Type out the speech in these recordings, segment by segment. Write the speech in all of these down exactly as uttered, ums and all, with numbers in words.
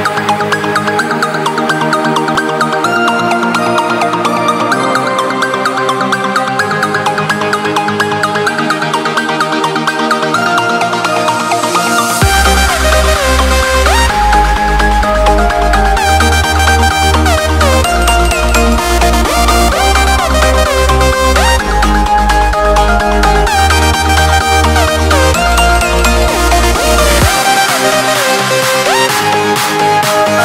We'll be right back.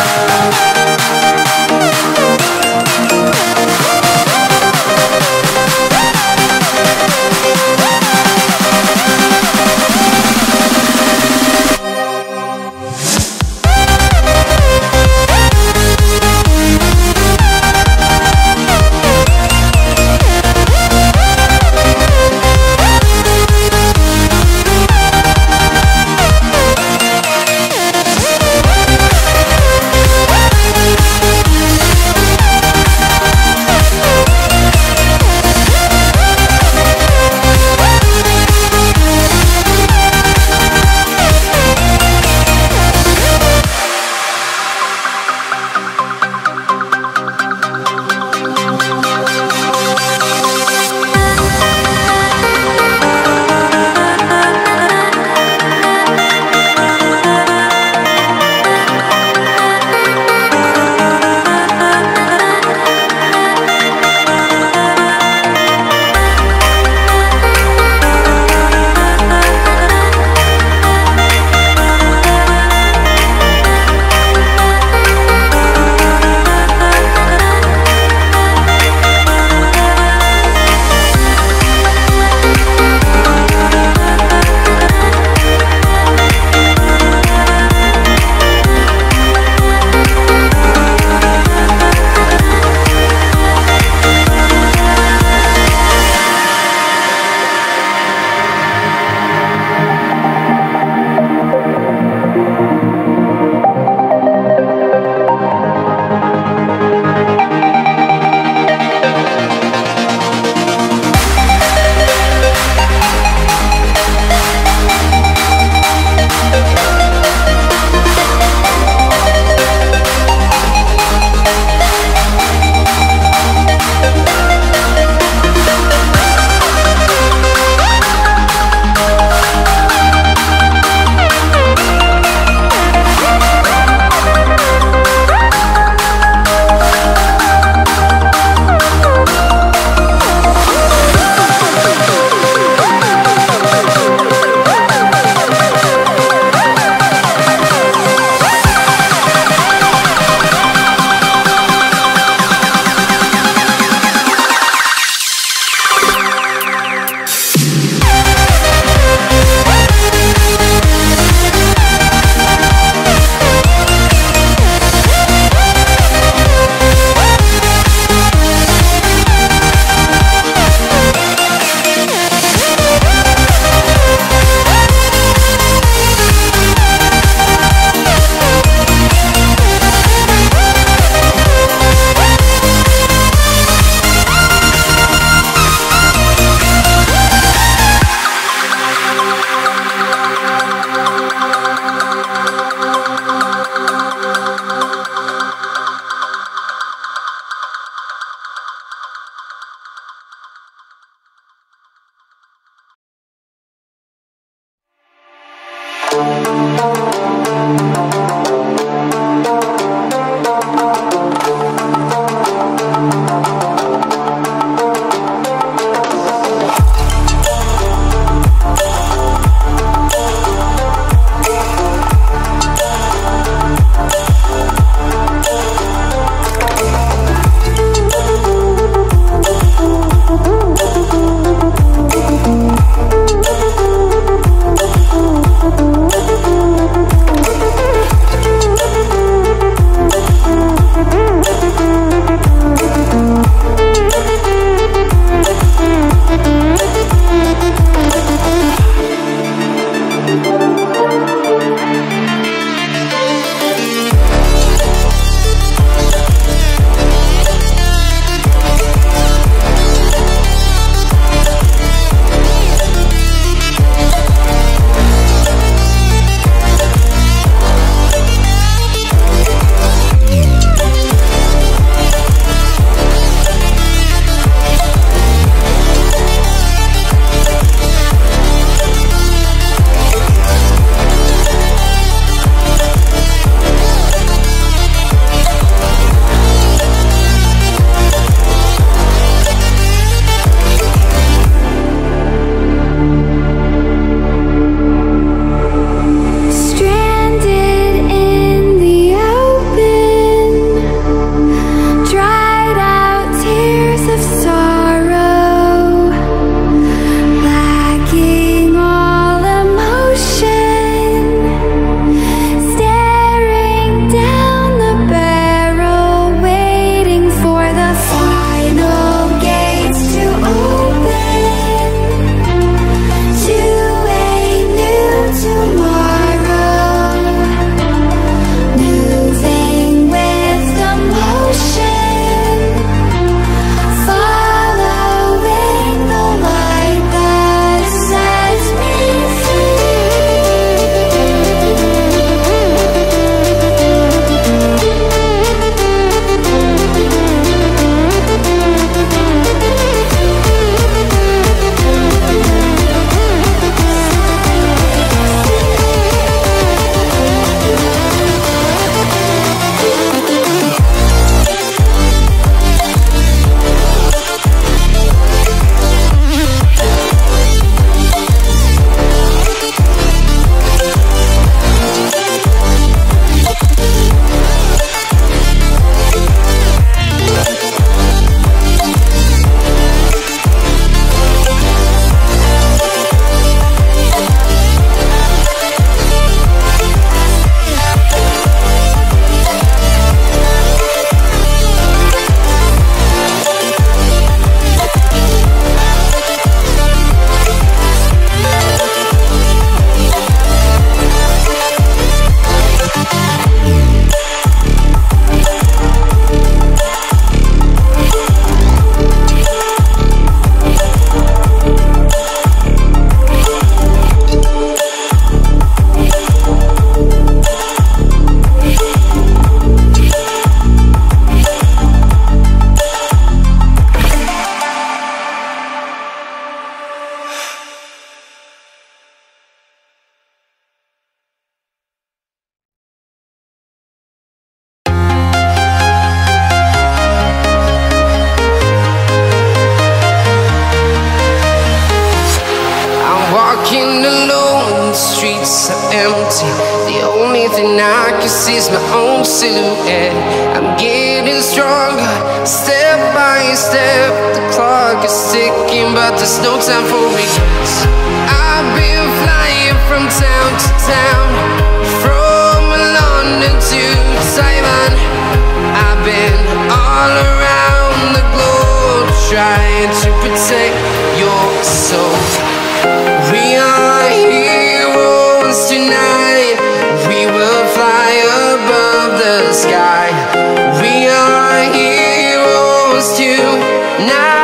The only thing I can see is my own silhouette. I'm getting stronger, step by step. The clock is ticking, but there's no time for regrets. I've been flying from town to town, from London to Taiwan. I've been all around the globe, trying to protect your soul. We are heroes tonight. We will fly above the sky. We are heroes tonight.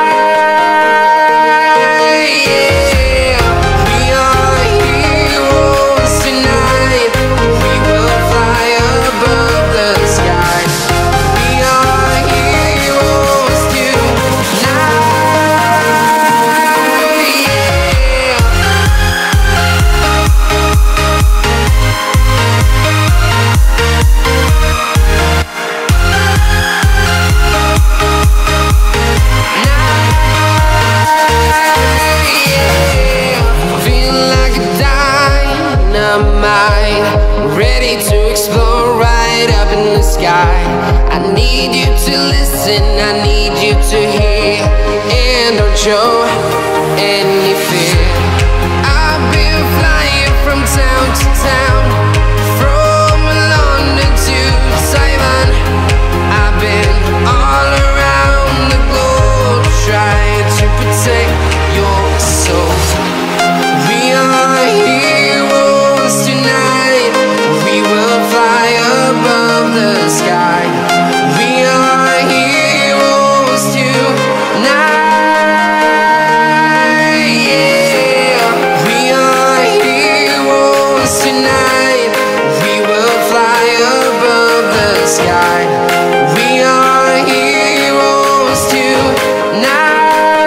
Yeah. We are heroes tonight. We will fly above the sky. We are heroes tonight. Ready to explore right up in the sky. I need you to listen, I need you to hear, and don't show any fear. I've been flying from town to town, from London to Taiwan. I've been all around the globe, trying to protect your soul. We are heroes tonight. We will fly above the sky. We are heroes tonight. Yeah. We are heroes tonight. We will fly above the sky. We are heroes tonight.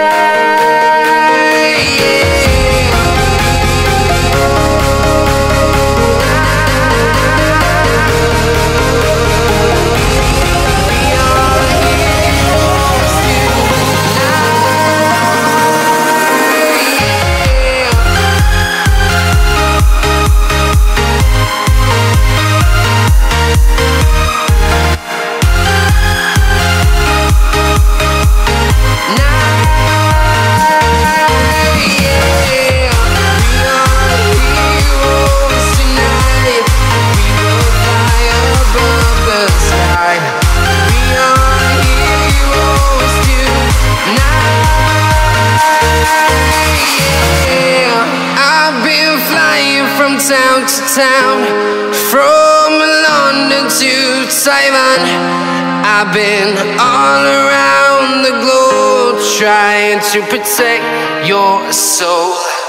Town to town, from London to Taiwan. I've been all around the globe, trying to protect your soul.